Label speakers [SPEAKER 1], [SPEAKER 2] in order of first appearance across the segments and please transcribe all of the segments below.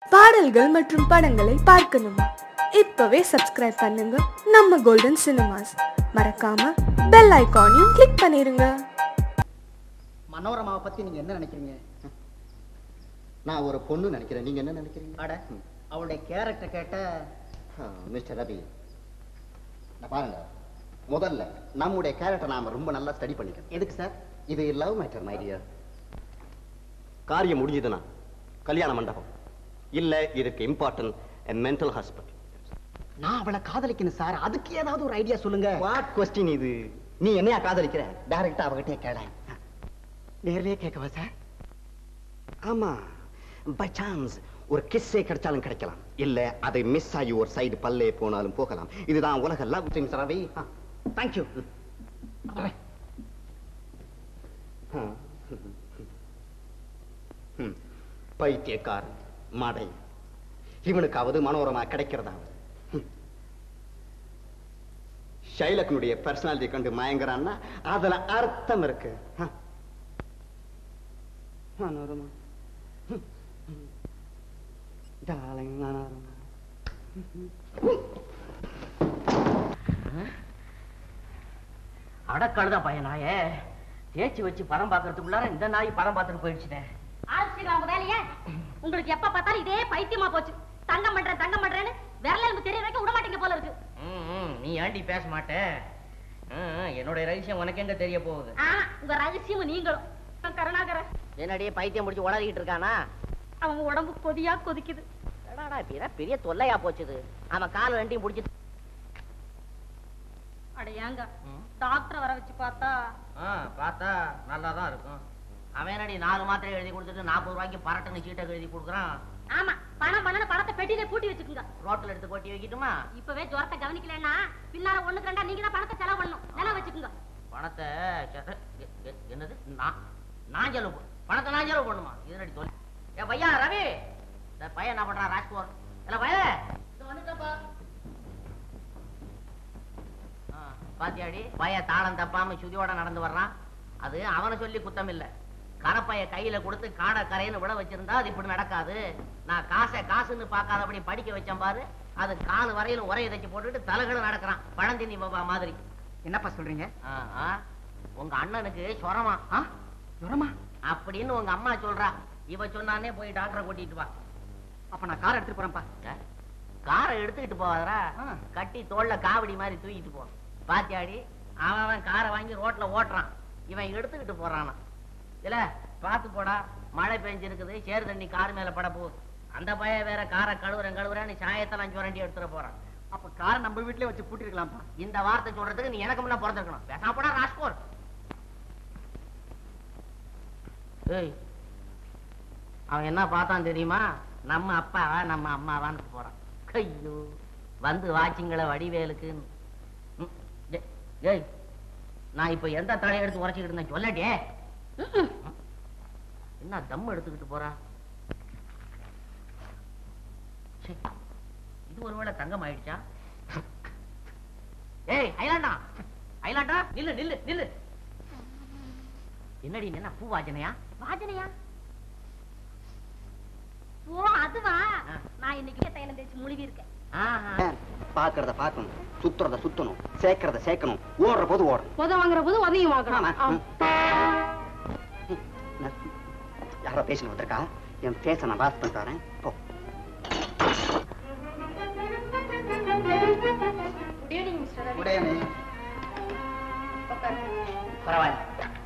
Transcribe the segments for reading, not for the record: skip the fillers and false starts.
[SPEAKER 1] பாடல்கள் மற்றும் படங்களை பார்க்கணுமா? இப்பவே சப்ஸ்கிரைப் பண்ணுங்க நம்ம கோல்டன் சினிமாஸ். மறக்காம பெல் ஐகானையும் கிளிக் பண்ணிருங்க.
[SPEAKER 2] மனோரமாவை பத்தி நீங்க என்ன நினைக்கிறீங்க? நான் ஒரு பொண்ணு நினைக்கிறேன். நீங்க என்ன நினைக்கிறீங்க? அட, அவளுடைய கேரக்டர் கேட்ட மிஸ்டர் ரவி, பாருங்க, முதல்ல நம்முடைய கேரக்டர் நாம ரொம்ப நல்லா ஸ்டடி பண்ணிக்கணும். எதுக்கு சார்? இது லவ் மேட்டர் மை டியர். காரியம் முடிஞ்சதுன்னா கல்யாண மண்டபம் இல்ல, இதுக்கு இம்பார்ட்டன்ட் மென்டல் ஹாஸ்பிட்டல். நான் அவளை காதலிக்கணும் சார், அதுக்கு ஏதாவது ஒரு ஐடியா சொல்லுங்க. வாட் கொஸ்டின் இது? நீ என்னையா காதலிக்கிற? டைரக்டா அவகிட்டே கேள. நேர்லயே கேட்கவா சார்? ஆமா, பை சான்ஸ் ஒரு கிஸ்ஸே கிடைச்சாலும் கிடைக்கலாம், இல்ல அதை மிஸ் ஆகி ஒரு சைடு பல்லே போனாலும் போகலாம். இதுதான் உலக லவ் திங்ஸ் ரவி. தேங்க்யூ. பைத்தியக்காரன் மாடை, இவனுக்காவது மனோரமா கிடைக்கிறதாவது. ஷைலக்கனுடைய பர்சனாலிட்டி கண்டு மயங்குறான்னா அதுல அர்த்தம் இருக்கு. மனோரமா டார்லிங் மனோரமா.
[SPEAKER 3] அடக்கழுத பையனாயே, தேய்ச்சி வச்சு படம் பாக்குறதுக்குள்ளார இந்த நாய் படம் பார்த்துட்டு போயிடுச்சுட்டேன்.
[SPEAKER 4] அவங்க வேலையே உங்களுக்கு எப்ப பார்த்தாலும் இதே பைத்தியமா போச்சு. தங்கம் பண்றேன்னு விரல தெரிய வைக்க விட மாட்டீங்க போல இருக்கு.
[SPEAKER 3] நீ ஏண்டி பேச மாட்டேன்? என்னுடைய ரகசியம் உனக்கு எங்க தெரிய போகுது?
[SPEAKER 4] உங்க ரகசியம் நீங்களும். கருணாகர
[SPEAKER 3] என்னடியே பைத்தியம் முடிச்சு உளறிக்கிட்டு இருக்கானா?
[SPEAKER 4] அவங்க உடம்பு கொதியா கொதிக்குது.
[SPEAKER 3] பெரிய தொல்லையா போச்சுது. அவன் கால் ரெண்டையும் பிடிச்சி
[SPEAKER 4] அடையாங்க டாக்டர் வர வச்சு பார்த்தா
[SPEAKER 3] நல்லாதான் இருக்கும். அவன் என்னடி 4 மாத்திரை எழுதி கொடுத்துட்டு 40 ரூபாய்க்கு பரட்டுன்னு சீட்டை எழுதி கொடுக்குறான்.
[SPEAKER 4] ஆமா, பணம் பணத்தை பெட்டியில பூட்டி வச்சுக்குங்க.
[SPEAKER 3] ரோட்ல எடுத்து கொட்டி வைக்கட்டுமா?
[SPEAKER 4] இப்பவே ஜுரத்தை கவனிக்கலன்னா பின்னால 1க்கு 2 நீங்க தான் பணத்தை செலவு பண்ணணும். நிலம் வச்சுக்குங்க.
[SPEAKER 3] பணத்தை என்னது? நான் செலவு பணத்தை நான் செலவு பண்ணுமா? இதனடி தொலை. ஏ பையா ரவி, இந்த பையன் என்ன பண்றான்? ராஜ்குமார் இல்ல பையன் வந்துட்டப்பா. பாத்தியாடி, பையன் தாளம் தப்பாம சுதியோட நடந்து வர்றான். அது அவனை சொல்லி குத்தம் இல்ல. கரப்பைய கையில கொடுத்து காடை கரைன்னு விட வச்சிருந்தா அது இப்படி நடக்காது. நான் காசுன்னு பார்க்காதபடி படிக்க வச்சேன் பாரு, அது காலு வரையில உரையை தைச்சு போட்டுட்டு தலைகளும் நடக்கிறான் பழந்தினி பாபா மாதிரி.
[SPEAKER 2] என்னப்பா சொல்றீங்க?
[SPEAKER 3] உங்க அண்ணனுக்கு சொரமா அப்படின்னு உங்க அம்மா சொல்றா. இவ சொன்னானே போய் டாக்டரை கூட்டிட்டு வா.
[SPEAKER 2] அப்ப நான் காரை எடுத்துட்டு போறேன்ப்பா.
[SPEAKER 3] காரை எடுத்துக்கிட்டு போவாதரா, கட்டி தோல்ல காவடி மாதிரி தூக்கிட்டு போ. பாத்தியாடி, அவன் காரை வாங்கி ரோட்ல ஓட்டுறான், இவன் எடுத்துக்கிட்டு போறானா. இல்ல பாத்து போடா, மழை பெஞ்சிருக்குது, சேறு தண்ணி கார் மேல பட போகுது. அந்த பையன் வேற காரை கழுவுறேன்னு சாயத்தெல்லாம் சுரண்டி எடுத்துட்டு போறான்.
[SPEAKER 2] அப்ப காரை நம்ம வீட்லயே வச்சு பூட்டிருக்கலாம்ப்பா.
[SPEAKER 3] இந்த வார்த்தை சொல்றதுக்கு நீ எனக்கு முன்ன பிறந்திருக்கணும். பேசாம போடா ராஜ்கோர். ஏய், அவன் என்ன பார்த்தான் தெரியுமா? நம்ம அப்பாவா நம்ம அம்மாவான்னு போறான். ஐயோ, வந்து வாச்சிங்கள வடிவேலுக்கு. ஏய், நான் இப்ப எந்த தலையை எடுத்து உரைச்சிக்கிட்டு இருந்தேன் சொல்லட்டே? என்ன தம் எடுத்துக்கிட்டு போறா? இது ஒருவேளை தங்கம் ஆயிடுச்சா? ஏய் ஐலாண்டா, நில்லு. என்னடி என்ன பூ வாஜனையா?
[SPEAKER 4] ஓ அதுவா, நான் இன்னைக்கு தைலம் தேய்ச்சி முழுகி இருக்கேன்.
[SPEAKER 2] பாக்குறத பாக்கணும், சுத்துறத சுத்தணும், சேர்க்கறத சேர்க்கணும், ஓடுற போது ஓடணும்,
[SPEAKER 4] உத வாங்குற போது உதவியும் வாங்கணும்.
[SPEAKER 2] யாரோ பேசிட்டு வந்திருக்கா, என் பேச நான் வாஸ் பண்ணிட்டு வரேன். போ.
[SPEAKER 3] பரவாயில்ல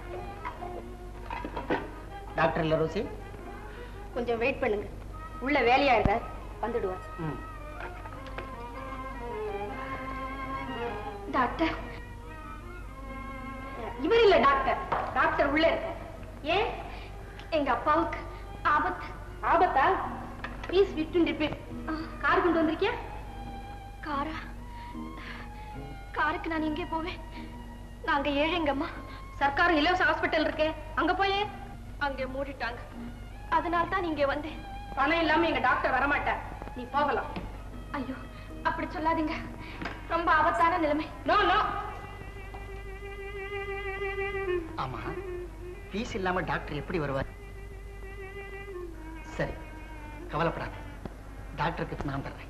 [SPEAKER 3] டாக்டர் இல்ல ரோசி,
[SPEAKER 4] கொஞ்சம் வெயிட் பண்ணுங்க, உள்ள வேலையா இருக்க வந்துடுவார். டாக்டர், இவர் இல்ல டாக்டர் உள்ள இருக்க. ஏன்? எங்க அப்பாவுக்கு ஆபத்தா? ப்ளீஸ் விட்டு ரிப்பீட். கார் கொண்டு வந்திருக்கியா? காருக்கு நான் எங்கே போவேன்? நாங்க ஏழைங்கம்மா. சர்க்கார் இலவச ஹாஸ்பிட்டல் இருக்கே, அங்க போயே. அங்கே மூடிட்டாங்க, அதனால தான் நீங்க வந்தேன். பணம் இல்லாம எங்க டாக்டர் வரமாட்டார், நீ போகலாம். ஐயோ அப்படி சொல்லாதீங்க, ரொம்ப ஆபத்தான நிலைமை. நோ.
[SPEAKER 2] ஆமா, ஃபீஸ் இல்லாம டாக்டர் எப்படி வருவார்? சரி, கவலைப்படாத,
[SPEAKER 3] டாக்டருக்கு நான் தர்றேன்.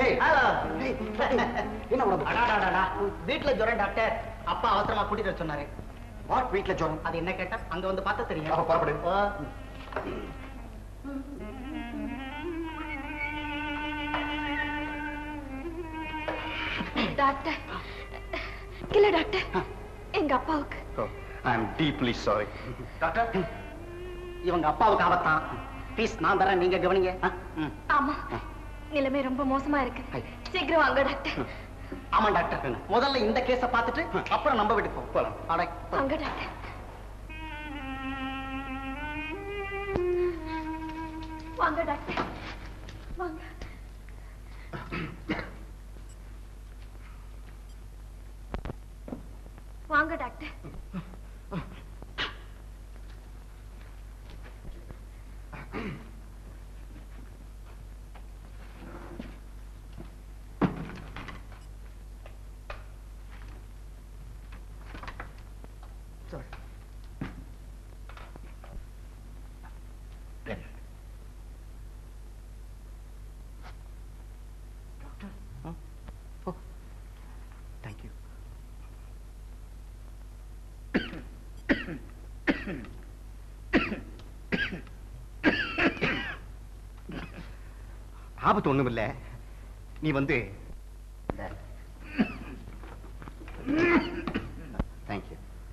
[SPEAKER 2] என்ன உடம்பு?
[SPEAKER 3] வீட்டுல ஜுரம் டாக்டர். அப்பா அவசரமா கூட்டிட்டு வர சொன்னாரு.
[SPEAKER 2] வாட் வீட்ல ஜுரம்?
[SPEAKER 3] அது என்ன கேட்டா அங்க வந்து பார்த்தா தெரியும்.
[SPEAKER 2] அப்ப புறப்படு.
[SPEAKER 4] டாக்டர் இல்ல டாக்டர், எங்க அப்பாவுக்கு.
[SPEAKER 2] I am deeply sorry.
[SPEAKER 3] Doctor இவங்க அப்பாவுக்கு ஆபத்தான். பீஸ் நான் தரேன், நீங்க கவனிங்க.
[SPEAKER 4] ஆமா, நிலைமை ரொம்ப மோசமா இருக்கு. சீக்கிரம் வாங்க டாக்டர்.
[SPEAKER 3] ஆமா டாக்டர், முதல்ல இந்த கேஸ பார்த்துட்டு அப்புறம் நம்ம வீட்டுக்கு போலாம்.
[SPEAKER 4] வாங்க டாக்டர். வாங்க டாக்டர், வாங்க. வாங்க டாக்டர்.
[SPEAKER 2] Thank you. ஆபத்து ஒண்ணும் இல்ல. நீ வந்து தேங்க்யூ.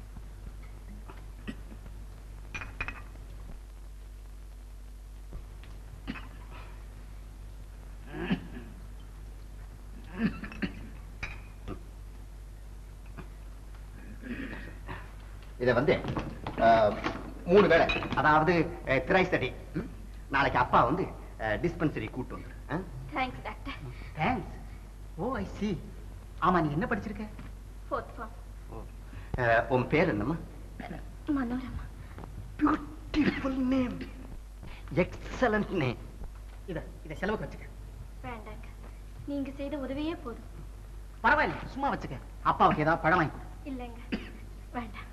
[SPEAKER 2] இதை வந்து 3 வேளை, அதாவது திரைஸ் அடி. நாளைக்கு அப்பா வந்து டிஸ்பென்சரி கூட்டு வந்து.
[SPEAKER 4] Thanks doctor.
[SPEAKER 3] Thanks. Oh I see. ஆமா, நீ என்ன படிச்சிருக்க?
[SPEAKER 4] 4th form.
[SPEAKER 2] உன் பேர் என்னம்மா?
[SPEAKER 4] Manorama.
[SPEAKER 2] Beautiful name, excellent name.
[SPEAKER 3] இத செலவுக்கு வச்சுக்க.
[SPEAKER 4] வேண்டாங்க, நீங்க செய்த உதவியே போதும்.
[SPEAKER 3] பரவாயில்ல, சும்மா வச்சுக்க. அப்பாவுக்கு ஏதாவது பழம் வாங்கி கொடு.
[SPEAKER 4] இல்லைங்க, வேண்டாம்.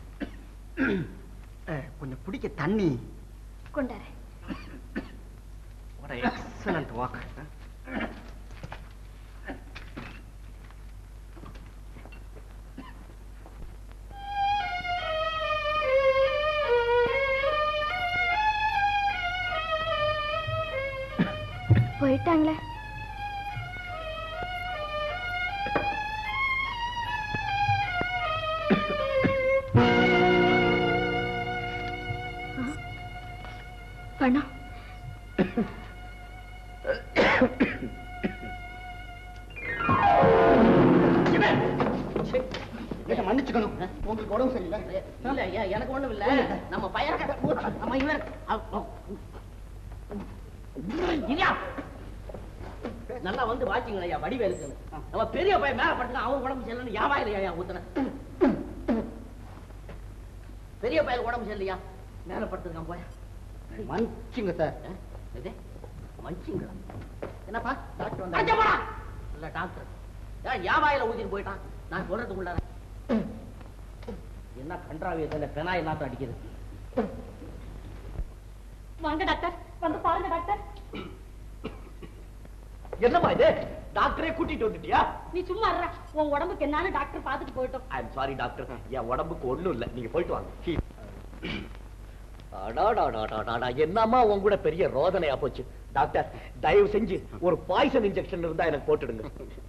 [SPEAKER 3] கொஞ்சம் குடிக்க தண்ணி
[SPEAKER 4] கொண்டாரு.
[SPEAKER 2] What an excellent walk.
[SPEAKER 4] போயிட்டாங்களே. பணம்
[SPEAKER 2] மன்னிச்சுக்கணும், உங்களுக்கு உடம்பு சரியில்லை.
[SPEAKER 3] இல்ல, எனக்கு ஒண்ணும் இல்ல. நம்ம பையன் நம்ம இவர் நல்லா வந்து வாச்சிங்களா வடிவேலுக்கு. நம்ம பெரிய பையன் மேல பட்டுக்க, அவன் உடம்பு சரியில்லைன்னு யாவாயிலையா ஊத்துன. பெரிய பையன் உடம்பு சரியில்லையா, மேல படுத்துருக்கான் போய்.
[SPEAKER 2] மன்னிச்சுங்க சார்.
[SPEAKER 3] மனுஷங்களா? என்னப்பா டாக்டர் வந்தா? இல்ல டாக்டர் யாவாயில ஊத்திட்டு போயிட்டான். நான் சொல்றதுக்குள்ள என்ன கன்றாவியத்துல பெனாய் நாட்டம் அடிக்குது.
[SPEAKER 4] வாங்க டாக்டர், வந்து பாருங்க டாக்டர்.
[SPEAKER 5] என்னமா இது? டாக்டரே கூட்டிட்டு வந்துட்டியா?
[SPEAKER 4] நீ சும்மா இருடா, உன் உடம்புக்கு என்னன்னு டாக்டர் பார்த்துட்டு போயிட்டோம்.
[SPEAKER 5] ஐ அம் சாரி டாக்டர், என் உடம்புக்கு ஒண்ணும் இல்ல, நீங்க போயிட்டு வாங்க. என்னமா உங்க கூட பெரிய ரோதனையா போச்சு. டாக்டர் தயவு செஞ்சு ஒரு பாய்சன் இன்ஜெக்ஷன் இருந்தா எனக்கு போட்டுடுங்க.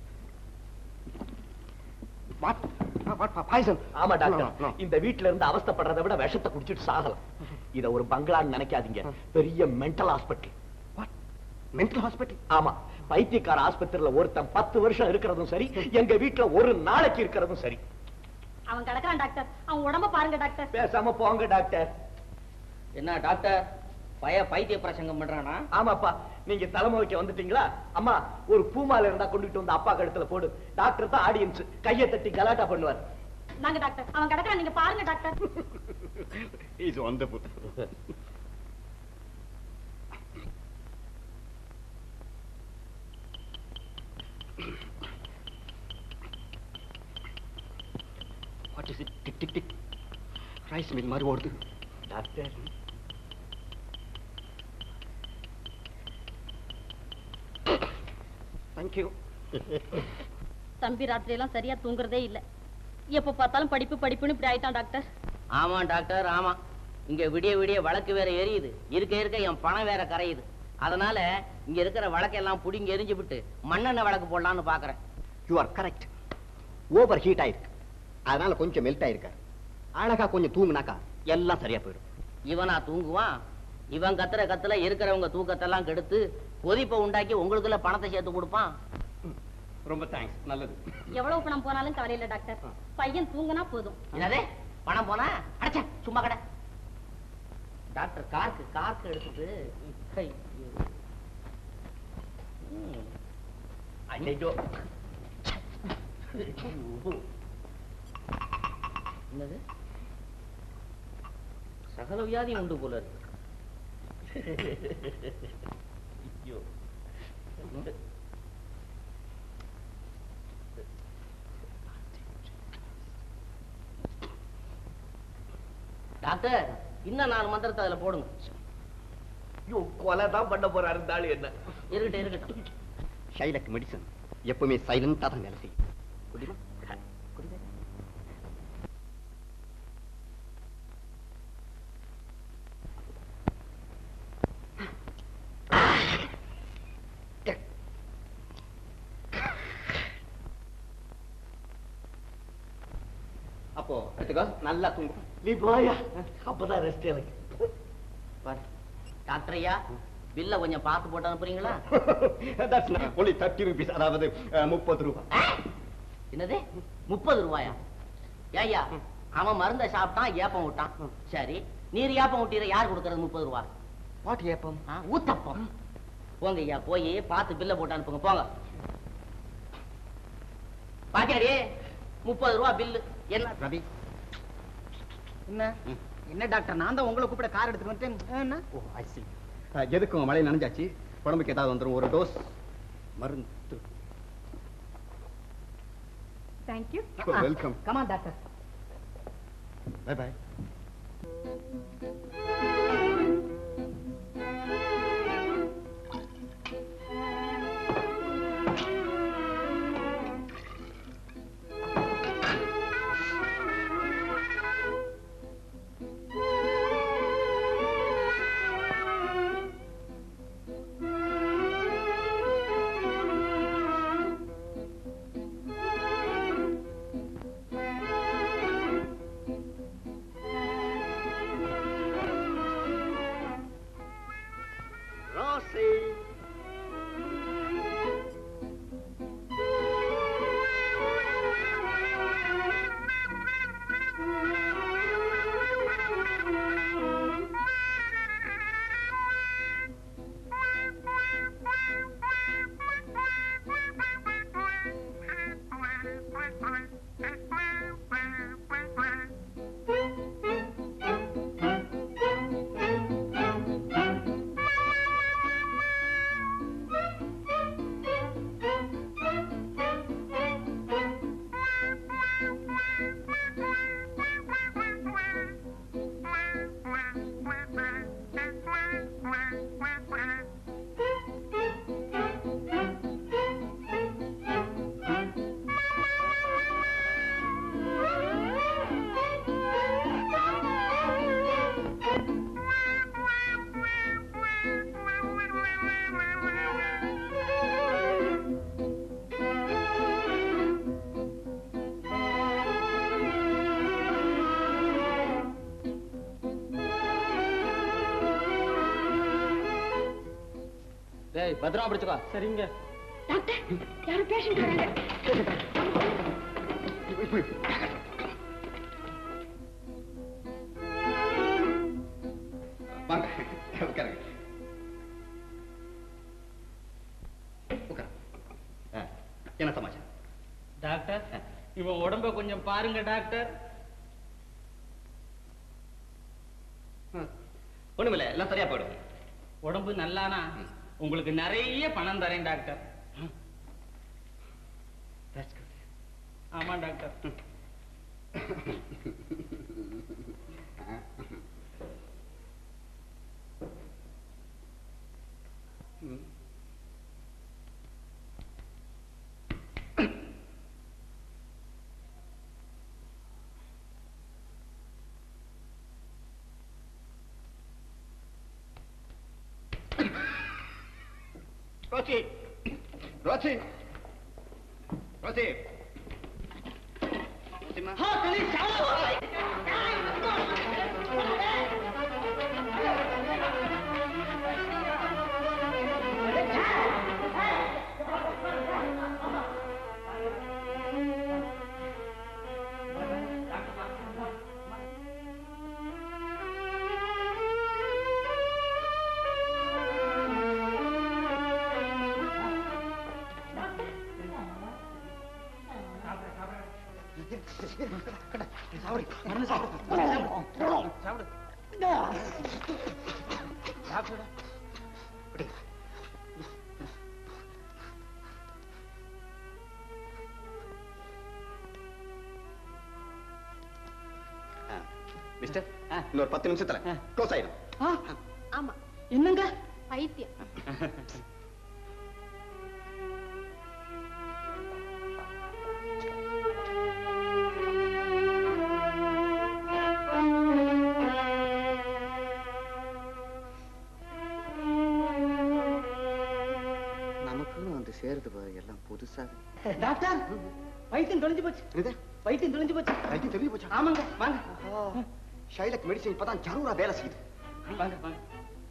[SPEAKER 5] ஆமா டாக்டர், இந்த வீட்டுல இருந்து அவஸ்தைப்படுறதை விட விஷத்தை குடிச்சிட்டு சாகலாம். இத ஒரு பங்களான்னு நினைக்காதீங்க, பெரிய மென்டல் ஹாஸ்பிட்டல்.
[SPEAKER 2] Mental hospital?
[SPEAKER 5] ஆமா, பைத்தியக்கார ஆஸ்பத்திரியில ஒருத்தன் 10 வருஷம் இருக்கிறதும் சரி, எங்க வீட்டுல ஒரு நாளைக்கு இருக்கிறதும் சரி.
[SPEAKER 4] அவன் கிடக்குறான் டாக்டர், அவன் உடம்ப பாருங்க டாக்டர்.
[SPEAKER 5] பேசாம போங்க டாக்டர்.
[SPEAKER 3] என்ன டாக்டர் பைத்திய பிரசங்கம் பண்றானா?
[SPEAKER 5] ஆமாப்பா, நீங்க தலைமை வைக்க வந்துட்டீங்களா? அம்மா, ஒரு பூமால இருந்தா கொண்டுட்டு வந்து அப்பா கழுத்துல போடு. டாக்டர் தான் ஆடியன்ஸ், கையை தட்டி கலாட்டா பண்ணுவார்.
[SPEAKER 4] நாங்க டாக்டர், அவன் கிடக்குறான், நீங்க பாருங்க doctor.
[SPEAKER 2] Is wonderful. What is it? Tick tick tick, rice mill மாதிரி ஓடுது.
[SPEAKER 5] Doctor
[SPEAKER 2] thank you.
[SPEAKER 6] தம்பி ராத்திரி எல்லாம் சரியா தூங்குறதே இல்ல. எப்ப பார்த்தாலும் படிப்பு படிப்புன்னு இப்படி ஆயிட்டான் டாக்டர்.
[SPEAKER 3] ஆமா டாக்டர், ஆமா. இங்க விடிய விடிய வழக்கு வேற எரியுது, இருக்க இருக்க என் பணம் வேற கரையுது. அதனால இங்க இருக்கிற வழக்கெல்லாம் புடிங்கி எரிஞ்சு விட்டு மண்ணெண்ணெய் வழக்கு போடலாம்னு பாக்குறேன்.
[SPEAKER 2] You are correct. Over heat ஆயிருக்கு, அதனால கொஞ்சம் மெல்ட் ஆயிருக்காரு. அழகா கொஞ்சம் தூங்குனாக்கா எல்லாம் சரியா போயிடும்.
[SPEAKER 3] இவனா தூங்குவான்? இவன் கத்துற கத்துல இருக்கிறவங்க தூக்கத்தெல்லாம் கெடுத்து கொதிப்பை உண்டாக்கி உங்களுக்குள்ள பணத்தை சேர்த்து கொடுப்பான்.
[SPEAKER 2] ரொம்ப தேங்க்ஸ், நல்லது.
[SPEAKER 6] எவ்வளவு பணம் போனாலும் கவலையில டாக்டர், பையன் தூங்கினா போதும்.
[SPEAKER 3] என்னதே பணம் போனா அடைச்ச சும்மா கடை. டாக்டர் கார்க்கு எடுத்துட்டு
[SPEAKER 5] ஐயோ
[SPEAKER 3] என்னது சகல வியாதி உண்டு போல இருக்கு.
[SPEAKER 5] ஐயோ
[SPEAKER 3] டாக்டர் இன்னும் 4 மந்திரத்தை அதுல போடுங்க.
[SPEAKER 5] ஐயோ கொலை தான் பண்ண போறாரு இருந்தாலும் என்ன.
[SPEAKER 3] இருக்கட்டும்.
[SPEAKER 2] ஷைலக் மெடிசன் எப்பவுமே சைலண்டா தான் வேலை செய்யும். குடிமா குடிமா. அப்போ எடுத்துக்கோ, நல்லா தூங்கும்.
[SPEAKER 5] நீ போயா, அப்பதான் ரெஸ்ட் எனக்கு.
[SPEAKER 3] டாக்டர் ஐயா, பில்ல கொஞ்சம் பார்த்து போட்டு அனுப்புறீங்களா?
[SPEAKER 2] That's not only 30 rupees, அதாவது 30 ரூபாய்.
[SPEAKER 3] என்னது 30 ரூபாயா? ஏய்யா, அவன் மருந்த சாப்பிட்டான், ஏப்பம் விட்டான். சரி, நீர் ஏப்பம் விட்டீர, யார் கொடுக்கறது 30 ரூபாய்?
[SPEAKER 2] வாட் ஏப்பம்?
[SPEAKER 3] ஊத்தப்பம். போங்க ஐயா, போய் பார்த்து பில்ல போட்டு அனுப்புங்க, போங்க. பாத்தியாடி 30 ரூபாய் பில்லு. என்ன
[SPEAKER 2] ரவி,
[SPEAKER 3] என்ன டாக்டர், நான் தான் உங்களை கூப்பிட கார் எடுத்துட்டு வந்துட்டேன்.
[SPEAKER 2] ஓ ஐ see. எதுக்கும் மழை நனைஞ்சாச்சு, உடம்புக்கு ஏதாவது வந்துடும், ஒரு டோஸ் மருந்து.
[SPEAKER 6] Thank you.
[SPEAKER 2] Welcome.
[SPEAKER 3] Come on, doctor.
[SPEAKER 2] Bye bye. பத்திரமா பிடிச்சுக்கோ. சரிங்க
[SPEAKER 4] டாக்டர், யாரும் பேஷண்ட் வராங்க.
[SPEAKER 2] வாங்க உட்காருங்க. என்ன சமாச்சாரம்
[SPEAKER 3] டாக்டர்? இவன் உடம்ப கொஞ்சம் பாருங்க டாக்டர்.
[SPEAKER 2] ஒண்ணுமில்ல, எல்லாம் சரியா போயிடும்.
[SPEAKER 3] உடம்பு நல்லானா உங்களுக்கு நிறைய பணம் தரேன் டாக்டர். ஆமா doctor.
[SPEAKER 2] Rosie Rosie Rosie mister இன்னொரு 10 நிமிஷத்துல க்ளோஸ் ஆயிடும்.
[SPEAKER 6] ஆமா என்னங்க பைத்தியம்.
[SPEAKER 2] நமக்குன்னு வந்து சேருது பாரு எல்லாம் புதுசா.
[SPEAKER 5] டாக்டர் வைத்தியம் தொலைஞ்சு போச்சு. வைத்தியம் தொலைஞ்சு போச்சு.
[SPEAKER 2] வைத்தியம் தெரிஞ்சு போச்சு.
[SPEAKER 5] ஆமாங்க வாங்க.
[SPEAKER 2] ஷைலக் மெடிசன் இப்பதான் ஜரூரா வேலை செய்யுது.
[SPEAKER 5] வாங்க வாங்க.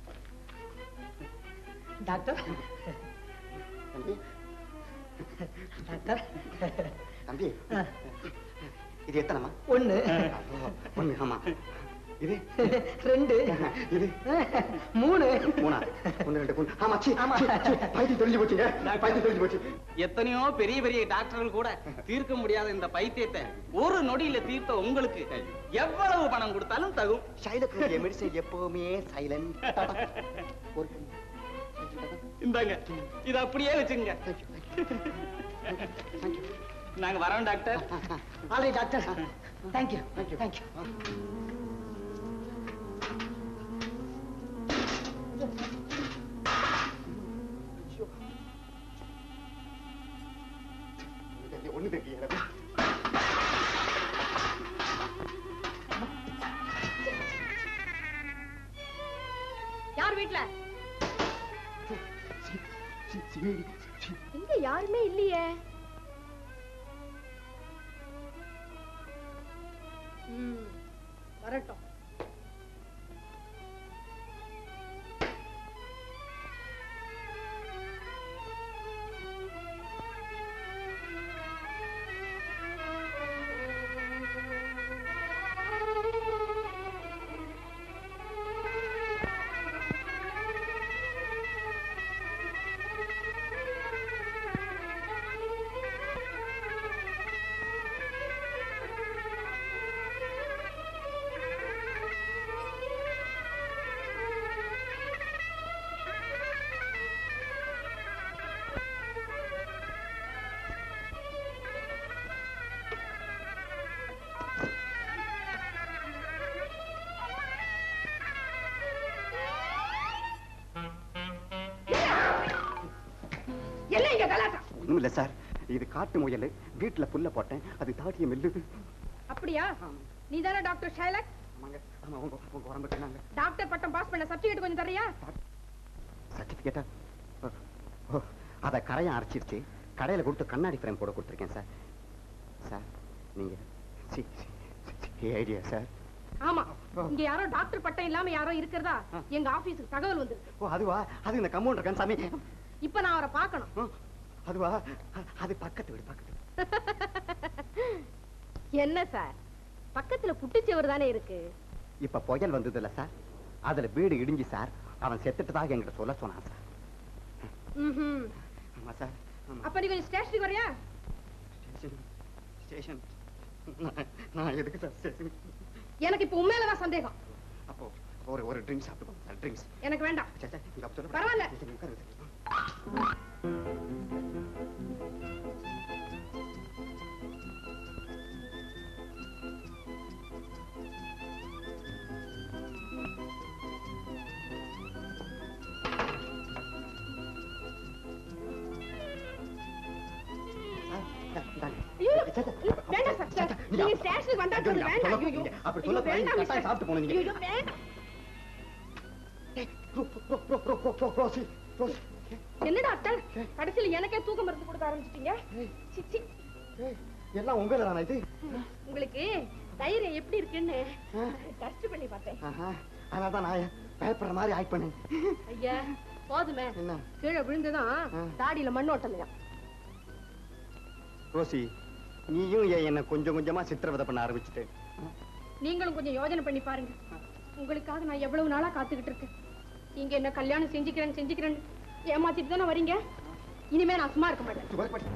[SPEAKER 5] டாக்டர்
[SPEAKER 2] தம்பி
[SPEAKER 5] டாக்டர்
[SPEAKER 2] தம்பி இது எத்தனைமா?
[SPEAKER 5] 1
[SPEAKER 2] 1 ஆமா. இது
[SPEAKER 5] 2
[SPEAKER 2] இது
[SPEAKER 5] 3
[SPEAKER 2] 3 1 2 3 ஆமா சி ஆமா பைத்தியம் தெரிஞ்சு போச்சுங்க. பைத்தியம் தெரிஞ்சு போச்சு.
[SPEAKER 7] எத்தனையோ பெரிய பெரிய டாக்டர்கள் கூட தீர்க்க முடியாத இந்த பைத்தியத்தை ஒரு நொடியில தீர்த்த உங்களுக்கு எவ்வளவு பணம் கொடுத்தாலும் தகும்.
[SPEAKER 2] ஷைலக் மெடிசன் எப்பவுமே சைலண்ட்.
[SPEAKER 7] இந்தாங்க இது அப்படியே வச்சுங்க. நாங்க வரோம் doctor.
[SPEAKER 5] Already doctor. Thank you thank you.
[SPEAKER 2] ஒண்ணு தெரியல.
[SPEAKER 4] யார் வீட்ல? இங்க யாருமே இல்லையே. வரட்டும்.
[SPEAKER 2] ஒண்ணும் இல்ல சார், இது காட்டு முயல். வீட்டுல புல்ல போட்டேன், அது தாடிய மெல்லுது.
[SPEAKER 4] அப்படியா? நீ தானே டாக்டர் ஷைலக்?
[SPEAKER 2] ஆமாங்க. ஆமா, உங்க உடம்புக்கு நாங்க
[SPEAKER 4] டாக்டர் பட்டம் பாஸ் பண்ண சர்டிபிகேட் கொஞ்சம் தரியா?
[SPEAKER 2] சர்டிபிகேட்டா? அத கரையை அரைச்சிருச்சு, கடையில கொடுத்து கண்ணாடி ஃப்ரேம் போட கொடுத்துருக்கேன் சார். சார் நீங்க ஐடியா சார்?
[SPEAKER 4] ஆமா, இங்க யாரோ டாக்டர் பட்டம் இல்லாம யாரோ இருக்கிறதா எங்க ஆபீஸுக்கு தகவல் வந்திருக்கு.
[SPEAKER 2] ஓ அதுவா? அது இந்த கம்பவுண்டர் கன்சாமி.
[SPEAKER 4] இப்ப நான் அவரை பார்க்கணும்.
[SPEAKER 2] அதுவா? அது பக்கத்து வீடு. பக்கத்து
[SPEAKER 4] என்ன சார், பக்கத்துல புட்டுச்சவர் தானே இருக்கு.
[SPEAKER 2] இப்ப புயல் வந்தது இல்ல சார், அதுல வீடு இடிஞ்சு சார், அவன் செத்துட்டதாக என்கிட்ட சொல்ல சொன்னான் சார். ஆமா சார்.
[SPEAKER 4] அப்ப நீ கொஞ்சம் ஸ்டேஷனுக்கு வரையா?
[SPEAKER 2] ஸ்டேஷன்? நான் எதுக்கு சார் ஸ்டேஷன்?
[SPEAKER 4] எனக்கு இப்ப உண்மையிலதான் சந்தேகம்.
[SPEAKER 2] அப்போ ஒரு ட்ரிங்க்ஸ் சாப்பிடுவோம் சார். ட்ரிங்க்ஸ்
[SPEAKER 4] எனக்கு வேண்டாம்.
[SPEAKER 2] பரவாயில்ல.
[SPEAKER 4] வேண்டாம் சார், நீங்க ஸ்டேஷனுக்கு வந்தா வேண்டாம்.
[SPEAKER 2] அப்படி சொல்ல சாப்பிட்டு போனீங்க.
[SPEAKER 4] என்ன டாக்டர் கடைசியில எனக்கே தூக்க மருந்து கொடுக்க ஆரம்பிச்சிட்டீங்க? சிச்சி
[SPEAKER 2] எல்லாம் உங்க தானா இது?
[SPEAKER 4] உங்களுக்கு தைரியம் எப்படி இருக்குன்னு டெஸ்ட் பண்ணி பார்த்தேன்.
[SPEAKER 2] அதனால தான் நான் பயப்படுற மாதிரி ஆக்ட் பண்ணேன்.
[SPEAKER 4] ஐயா போதுமே,
[SPEAKER 2] என்ன
[SPEAKER 4] கீழே விழுந்துதான் தாடியில மண் ஓட்டலையா?
[SPEAKER 2] ரோசி, நீயும் என்ன கொஞ்சம் கொஞ்சமா சித்திரவதை பண்ண ஆரம்பிச்சுட்டு.
[SPEAKER 4] நீங்களும் கொஞ்சம் யோசனை பண்ணி பாருங்க. உங்களுக்காக நான் எவ்வளவு நாளா காத்துக்கிட்டு இருக்கேன். நீங்க என்ன கல்யாணம் செஞ்சுக்கிறேன்னு ஏமாத்திட்டு தானே வரீங்க. இனிமே நான் சும்மா இருக்க மாட்டேன்.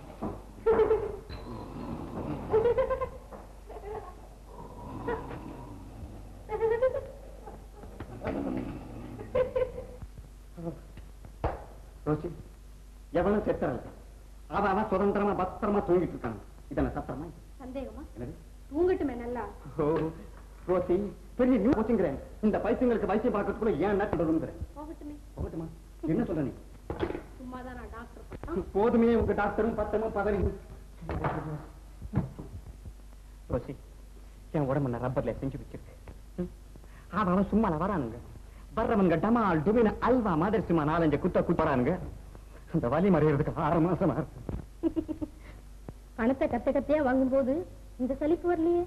[SPEAKER 2] ரோசி, எவ்வளவு செத்துறல அவன் சுதந்திரமா பத்திரமா தூங்கிட்டு இருக்காங்க. இதென்ன சத்திரமா?
[SPEAKER 4] சந்தேகமா? தூங்கட்டுமே நல்லா.
[SPEAKER 2] ரோசி, பெரிய நியூ கோச்சிங்கிறேன். இந்த பைத்தியங்களுக்கு வைத்தியம் பார்க்கறதுக்குள்ள ஏன் என்ன பண்றதுங்கிறேன். போகட்டுமா? என்ன சொல்ற நீ?
[SPEAKER 4] சும்மாதான் நான் டாக்டர்.
[SPEAKER 2] போதுமே உங்க டாக்டரும் பத்தமும் பதறி. ரோசி, என் உடம்பு நான் ரப்பர்ல செஞ்சு வச்சிருக்கு. அவன் சும்மா வரானுங்க. வர்றவங்க டமால் டுபின அல்வா மாதிரி சும்மா 4-5 குத்த குத்துறானுங்க. அந்த வலி மறையறதுக்கு 6 மாசமா இருக்கு.
[SPEAKER 4] பணத்தை கத்தையா வாங்கும் போது இந்த சலிப்பு வரலையே.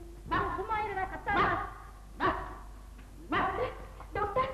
[SPEAKER 4] டாக்டர்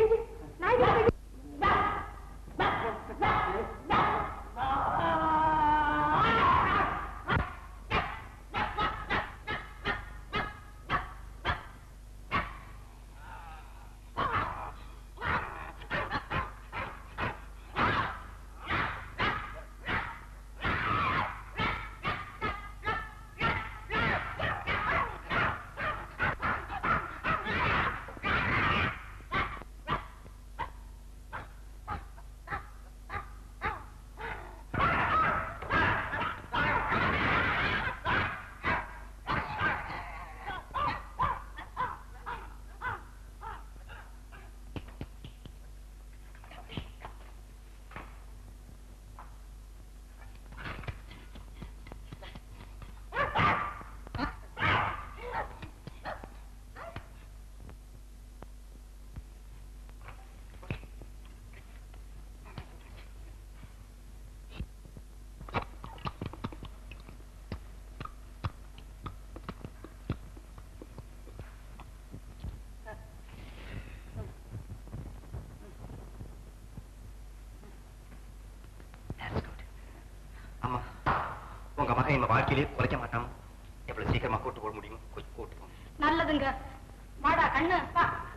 [SPEAKER 2] அம்மா, உங்க மகன் இந்த வாழ்க்கையிலே குறைக்க மாட்டான். எவ்வளவு சீக்கிரமா கூட்டு போட முடியுமோ கூட்டு போ.
[SPEAKER 4] நல்லதுங்க. வாடா கண்ணு வா.